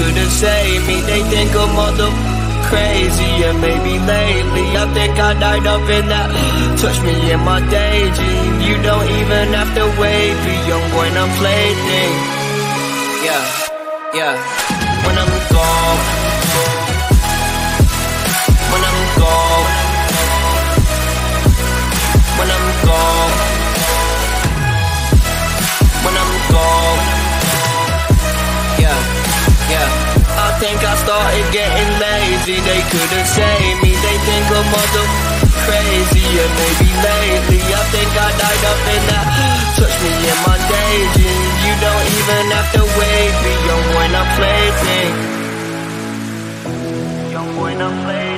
could've saved me. They think I'm crazy, and maybe lately I think I died up in that. Touch me in my daydream. You don't even have to wait, be young boy, I'm plaything. Yeah, yeah. When I'm gone, when I'm gone, when I'm gone, when I'm gone. Yeah, yeah. I think I started getting lazy. They could've saved me. They think I'm crazy, and maybe lately I think I died up in that. Touch me in my daydream. You don't even have to wait, be young boy, I'm plaything. Young boy, I'm plaything.